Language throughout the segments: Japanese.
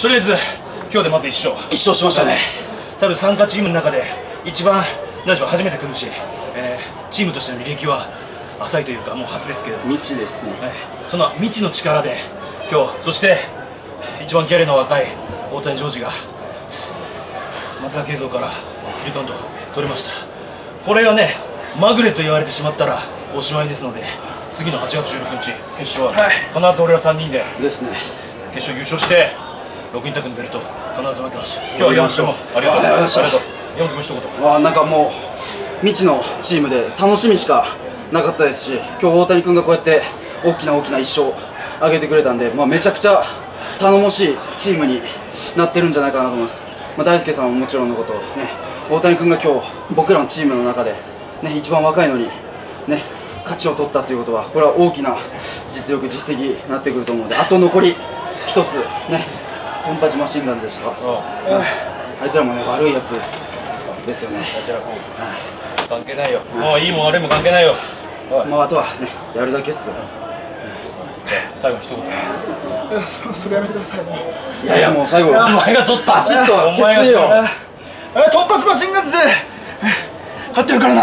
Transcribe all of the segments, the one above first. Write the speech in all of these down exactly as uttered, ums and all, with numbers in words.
とりあえず今日でまずいっ勝一勝しましたね。 多分参加チームの中で一番何でしょう初めて組むし、えー、チームとしての履歴は浅いというかもう初ですけど未知ですね、 はい、その未知の力で今日そして一番キャリアの若い大谷ジョージが松田慶三からスリーカウント取りました。これがねまぐれと言われてしまったらおしまいですので、次のはちがつじゅうろくにち決勝は必ず俺らさんにんでですね決勝優勝してろくに択のベルト必ず負けます。今日は山下もありがとう。ありがとうございました。山下も一言。 あ、なんかもう未知のチームで楽しみしかなかったですし、今日大谷君がこうやって大きな大きな一勝上げてくれたんで、まあ、めちゃくちゃ頼もしいチームになってるんじゃないかなと思います。まあ、大輔さんももちろんのことね、大谷君が今日僕らのチームの中で、ね、一番若いのに、ね、勝ちを取ったということはこれは大きな実力実績になってくると思うので、あと残り一つね、トンパチマシンガンズでした。あいつらもね悪いやつですよね。 関係ないよ、もういいも悪いも関係ないよ。 まああとはねやるだけっすよ。 じゃあ最後一言。 それやめてください。もういやいやもう最後お前が取った。 バチッとお前が決意よ。 えトンパチマシンガンズ勝ってるからな。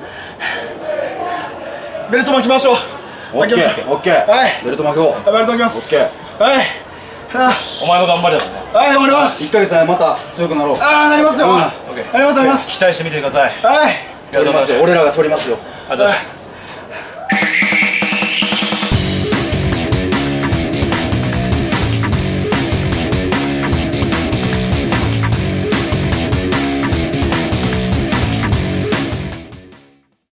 ベルト巻きましょう。 オッケーオッケー、 はい、 ベルト巻こう。 ベルト巻きます。 オッケー、 はい、 お前の頑張りだもんね。 はい、頑張ります。 いっかげつでまた強くなろう。 ああ、なりますよ。 うん、 なります、なります。 期待してみてください。 はい、 取りますよ、俺らが取りますよ。 ありがとうございます。